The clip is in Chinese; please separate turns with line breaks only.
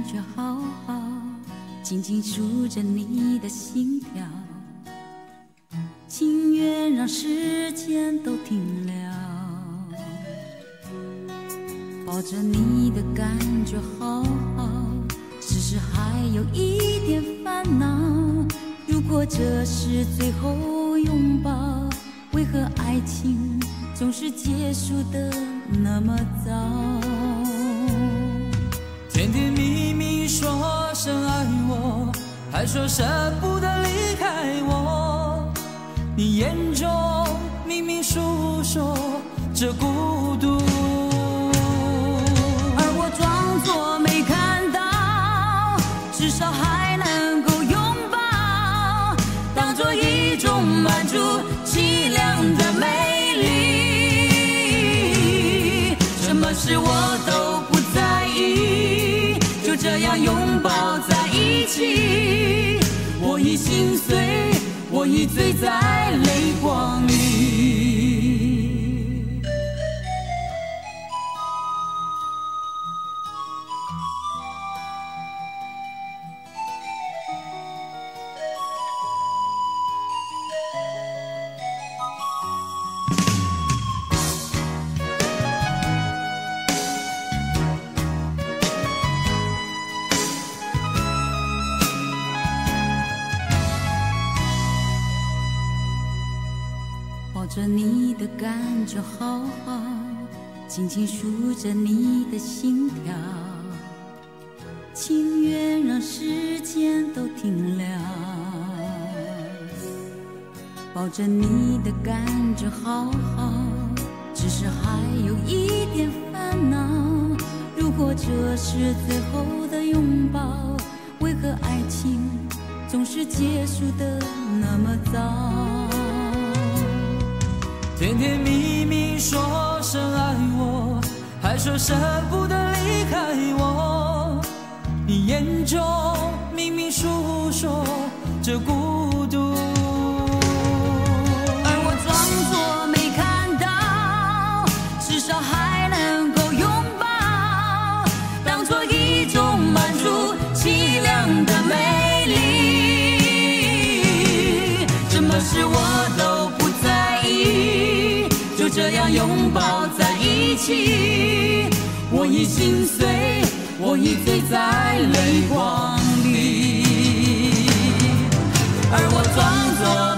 觉好好，静静数着你的心跳，情愿让时间都停了。抱着你的感觉好好，只是还有一点烦恼。如果这是最后拥抱，为何爱情总是结束的那么早？
甜甜蜜蜜说声爱我，还说舍不得离开我，你眼中明明诉说着孤独，
而我装作没看到，至少还能够拥抱，当作一种满足凄凉的美丽。什么事我都不在意，就这样拥抱在一起。我已心碎，我已醉在泪光里。抱着你的感觉好好，轻轻数着你的心跳，情愿让时间都停了。抱着你的感觉好好，只是还有一点烦恼。如果这是最后的拥抱，为何爱情总是结束的那么早？
甜甜蜜蜜说声爱我，还说舍不得离开我，你眼中明明诉说着孤独，
而我装作没看到，至少还能够拥抱，当作一种满足凄凉的美丽。什么事我都不在意，就这样拥抱在一起。我已心碎，我已醉在泪光里，而我装作